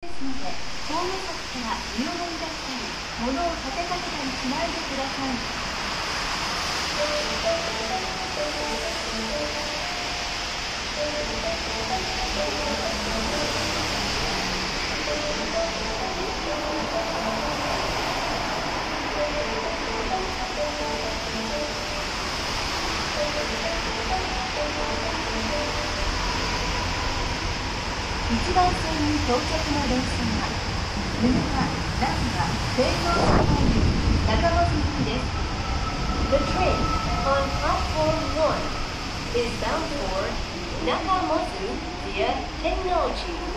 ですので、ホーム先から身を乗り出したり、物を立てかけたりしないでください。1番線に到着の電車は、沼田、難波、西陽線を行き、中本行きです。The train on platform 1 is bound for Nakamozu via Tennoji.